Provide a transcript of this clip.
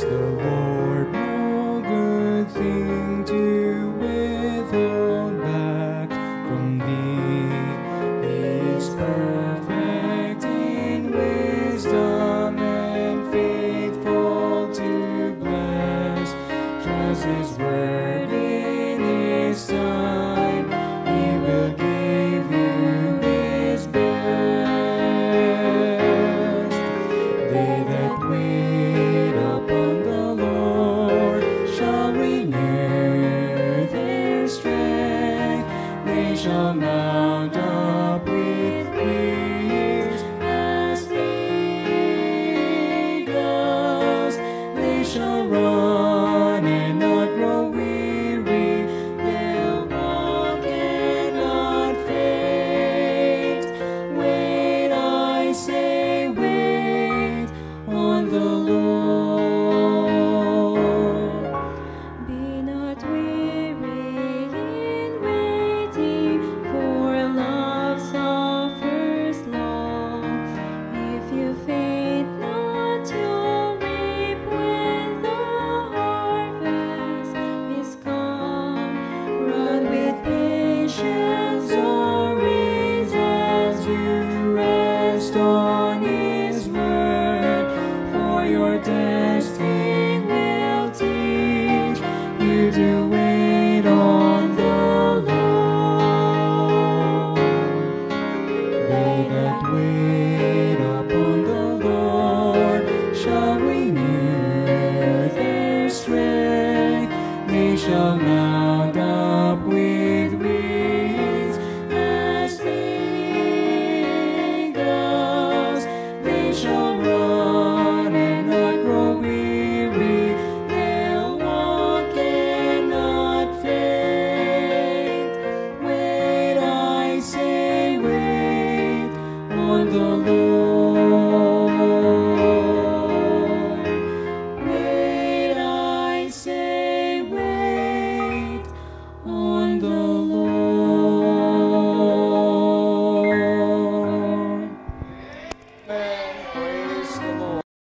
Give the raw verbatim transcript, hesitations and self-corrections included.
the Lord no good thing to withhold back from thee. He is perfect in wisdom and faithful to bless. Trust His word in His time. He will give you His best. They that wait upon the Lord shall renew their strength. They shall mount up with wings as eagles. They shall run and not grow weary. They'll walk and not faint. Wait, I say, wait on the Lord. Be not weary in waiting, for love suffers long. If you faint not, you'll reap when the harvest is come. Run with patience, orange, as you rest on His word. For your testing will teach you to